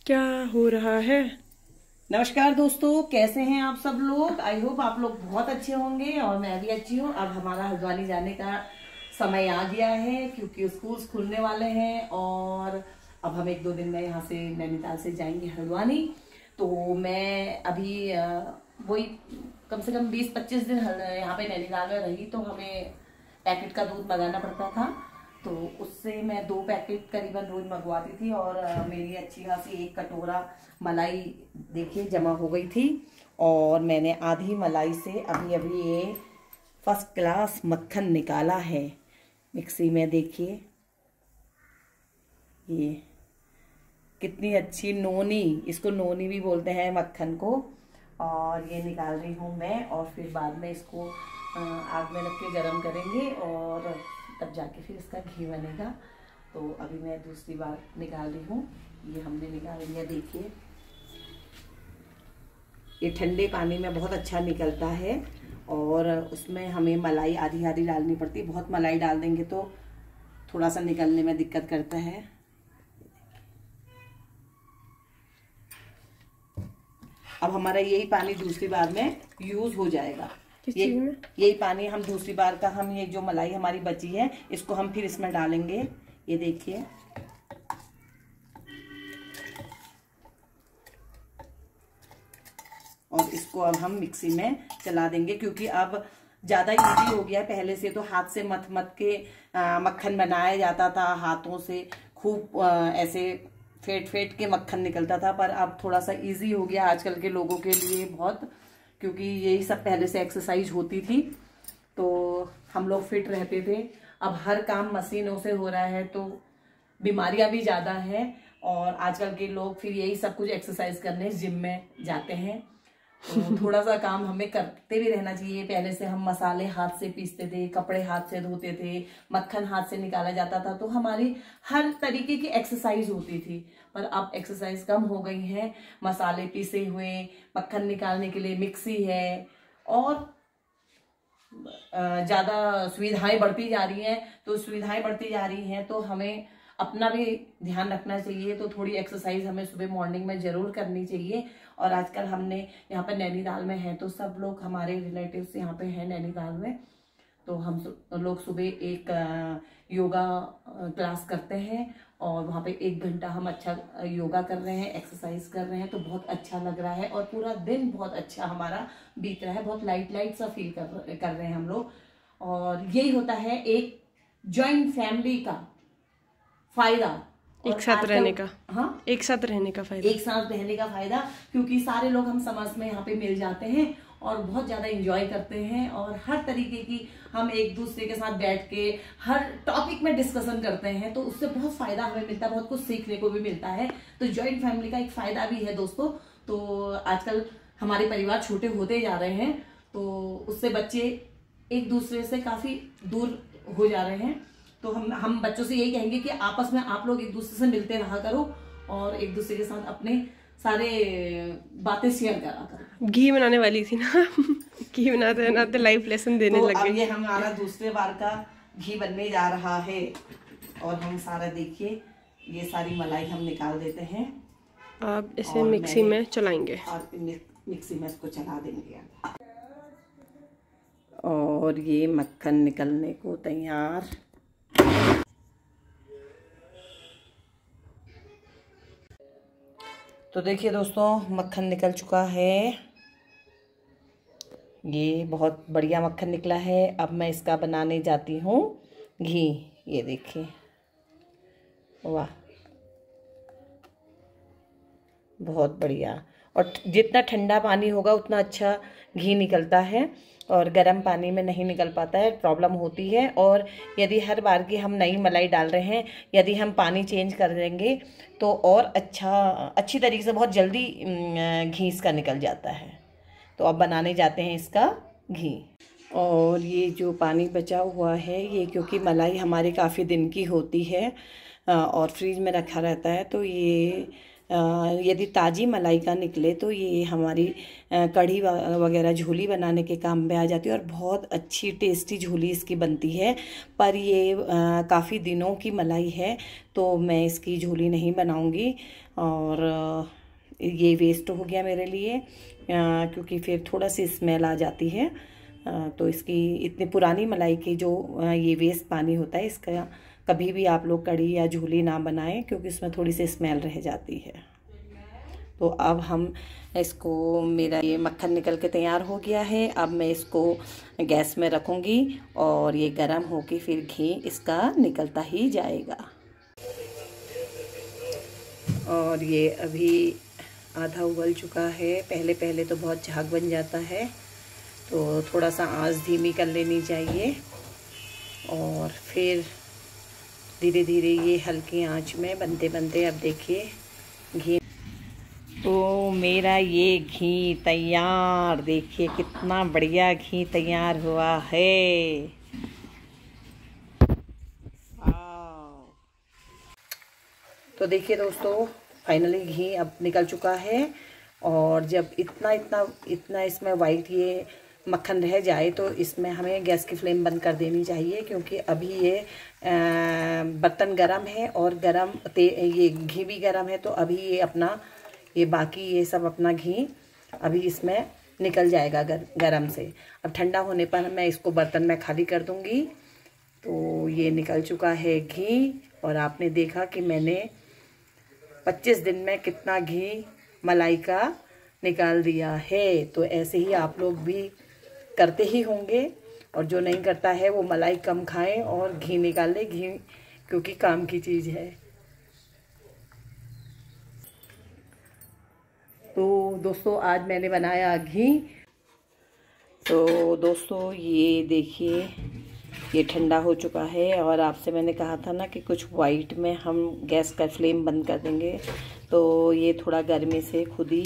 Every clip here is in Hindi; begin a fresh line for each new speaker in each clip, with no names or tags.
क्या हो रहा है।
नमस्कार दोस्तों, कैसे हैं आप सब लोग। आई होप आप लोग बहुत अच्छे होंगे और मैं भी अच्छी हूँ। अब हमारा हल्द्वानी जाने का समय आ गया है क्योंकि स्कूल्स खुलने वाले हैं और अब हम 1-2 दिन में यहाँ से नैनीताल से जाएंगे हल्द्वानी। तो मैं अभी वही कम से कम 20-25 दिन यहाँ पे नैनीताल में रही, तो हमें पैकेट का दूध मंगाना पड़ता था। तो उससे मैं 2 पैकेट करीबन रोज मंगवाती थी और मेरी अच्छी खासी 1 कटोरा मलाई देखिए जमा हो गई थी। और मैंने आधी मलाई से अभी अभी ये फर्स्ट क्लास मक्खन निकाला है मिक्सी में। देखिए ये कितनी अच्छी नोनी, इसको नोनी भी बोलते हैं मक्खन को। और ये निकाल रही हूँ मैं और फिर बाद में इसको आग में रख के गरम करेंगे और तब जाके फिर इसका घी बनेगा। तो अभी मैं दूसरी बार निकाल रही हूँ। ये हमने निकाल लिया। देखिए ये ठंडे पानी में बहुत अच्छा निकलता है और उसमें हमें मलाई आधी आधी डालनी पड़ती है। बहुत मलाई डाल देंगे तो थोड़ा सा निकलने में दिक्कत करता है। अब हमारा यही पानी दूसरी बार में यूज हो जाएगा। यही पानी हम दूसरी बार का, हम ये जो मलाई हमारी बची है इसको हम फिर इसमें डालेंगे। ये देखिए और इसको अब हम मिक्सी में चला देंगे क्योंकि अब ज़्यादा इजी हो गया है। पहले से तो हाथ से मथ मथ के मक्खन बनाया जाता था, हाथों से खूब ऐसे फेंट फेंट के मक्खन निकलता था, पर अब थोड़ा सा इजी हो गया आजकल के लोगों के लिए बहुत, क्योंकि यही सब पहले से एक्सरसाइज होती थी तो हम लोग फिट रहते थे। अब हर काम मशीनों से हो रहा है तो बीमारियां भी ज़्यादा हैं और आजकल के लोग फिर यही सब कुछ एक्सरसाइज करने जिम में जाते हैं। तो थोड़ा सा काम हमें करते भी रहना चाहिए। पहले से हम मसाले हाथ से पीसते थे, कपड़े हाथ से धोते थे, मक्खन हाथ से निकाला जाता था, तो हमारी हर तरीके की एक्सरसाइज होती थी। पर अब एक्सरसाइज कम हो गई है। मसाले पीसे हुए, मक्खन निकालने के लिए मिक्सी है और ज़्यादा सुविधाएं बढ़ती जा रही हैं। तो सुविधाएं बढ़ती जा रही हैं तो हमें अपना भी ध्यान रखना चाहिए। तो थोड़ी एक्सरसाइज हमें सुबह मॉर्निंग में जरूर करनी चाहिए। और आजकल हमने यहाँ पर नैनीताल में है तो सब लोग हमारे रिलेटिव्स यहाँ पे हैं नैनीताल में, तो हम लोग सुबह एक योगा क्लास करते हैं और वहाँ पे 1 घंटा हम अच्छा योगा कर रहे हैं, एक्सरसाइज कर रहे हैं। तो बहुत अच्छा लग रहा है और पूरा दिन बहुत अच्छा हमारा बीत रहा है। बहुत लाइट लाइट सा फील कर रहे हैं हम लोग। और यही होता है एक जॉइंट फैमिली का फायदा,
एक साथ रहने का।
हाँ,
एक साथ रहने का फायदा।
एक साथ रहने का फायदा, क्योंकि सारे लोग हम समाज में यहाँ पे मिल जाते हैं और बहुत ज्यादा एंजॉय करते हैं और हर तरीके की हम एक दूसरे के साथ बैठ के हर टॉपिक में डिस्कशन करते हैं। तो उससे बहुत फायदा हमें मिलता है, बहुत कुछ सीखने को भी मिलता है। तो जॉइंट फैमिली का एक फायदा भी है दोस्तों। तो आजकल हमारे परिवार छोटे होते जा रहे हैं तो उससे बच्चे एक दूसरे से काफी दूर हो जा रहे हैं। तो हम बच्चों से यही कहेंगे कि आपस में आप लोग एक दूसरे से मिलते रहा करो और एक दूसरे के साथ अपने सारे बातें शेयर करा करो।
घी बनाने वाली थी ना घी बनाते बनाते लाइफ लेसन देने
तो
लग गई।
अब ये हमारा दूसरे बार का घी बनने जा रहा है और हम सारा देखिए ये सारी मलाई हम निकाल देते हैं।
आप इसे मिक्सी में चलाएंगे
और मिक्सी में इसको चला देंगे और ये मक्खन निकलने को तैयार। तो देखिए दोस्तों, मक्खन निकल चुका है। ये बहुत बढ़िया मक्खन निकला है। अब मैं इसका बनाने जाती हूँ घी। ये देखिए, वाह बहुत बढ़िया। और जितना ठंडा पानी होगा उतना अच्छा घी निकलता है और गर्म पानी में नहीं निकल पाता है, प्रॉब्लम होती है। और यदि हर बार की हम नई मलाई डाल रहे हैं, यदि हम पानी चेंज कर देंगे तो और अच्छी तरीके से बहुत जल्दी घी इसका निकल जाता है। तो अब बनाने जाते हैं इसका घी। और ये जो पानी बचा हुआ है ये, क्योंकि मलाई हमारी काफ़ी दिन की होती है और फ्रिज में रखा रहता है, तो ये यदि ताज़ी मलाई का निकले तो ये हमारी कढ़ी वगैरह झोली बनाने के काम में आ जाती है और बहुत अच्छी टेस्टी झोली इसकी बनती है। पर ये काफ़ी दिनों की मलाई है तो मैं इसकी झोली नहीं बनाऊंगी और ये वेस्ट हो गया मेरे लिए, क्योंकि फिर थोड़ा सी स्मेल आ जाती है। तो इसकी इतनी पुरानी मलाई की जो ये वेस्ट पानी होता है इसका कभी भी आप लोग कढ़ी या झोली ना बनाएं, क्योंकि इसमें थोड़ी सी स्मेल रह जाती है। तो अब हम इसको, मेरा ये मक्खन निकल के तैयार हो गया है। अब मैं इसको गैस में रखूँगी और ये गर्म होके फिर घी इसका निकलता ही जाएगा। और ये अभी आधा उबल चुका है। पहले पहले तो बहुत झाग बन जाता है, तो थोड़ा सा आंच धीमी कर लेनी चाहिए और फिर धीरे धीरे ये हल्की आंच में बनते बनते अब देखिए घी, तो मेरा ये घी तैयार, देखिए कितना बढ़िया घी तैयार हुआ है। तो देखिए दोस्तों, फाइनली घी अब निकल चुका है और जब इतना इसमें वाइट ये मक्खन रह जाए तो इसमें हमें गैस की फ्लेम बंद कर देनी चाहिए, क्योंकि अभी ये बर्तन गरम है और ये घी भी गरम है। तो अभी ये अपना ये बाकी ये सब अपना घी अभी इसमें निकल जाएगा गरम से। अब ठंडा होने पर मैं इसको बर्तन में खाली कर दूंगी। तो ये निकल चुका है घी और आपने देखा कि मैंने 25 दिन में कितना घी मलाई का निकाल दिया है। तो ऐसे ही आप लोग भी करते ही होंगे, और जो नहीं करता है वो मलाई कम खाएं और घी निकाले, घी क्योंकि काम की चीज़ है। तो दोस्तों आज मैंने बनाया घी। तो दोस्तों ये देखिए ये ठंडा हो चुका है और आपसे मैंने कहा था ना कि कुछ वाइट में हम गैस का फ्लेम बंद कर देंगे, तो ये थोड़ा गर्मी से खुद ही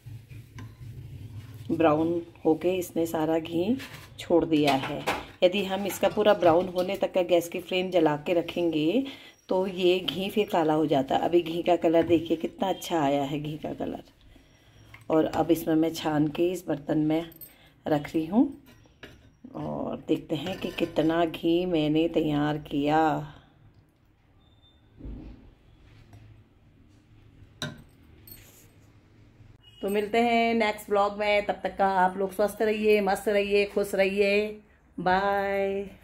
ब्राउन होके इसने सारा घी छोड़ दिया है। यदि हम इसका पूरा ब्राउन होने तक का गैस की फ्लेम जला के रखेंगे तो ये घी फिर काला हो जाता है। अभी घी का कलर देखिए कितना अच्छा आया है घी का कलर। और अब इसमें मैं छान के इस बर्तन में रख रही हूँ और देखते हैं कि कितना घी मैंने तैयार किया। तो मिलते हैं नेक्स्ट ब्लॉग में, तब तक का आप लोग स्वस्थ रहिए, मस्त रहिए, खुश रहिए। बाय।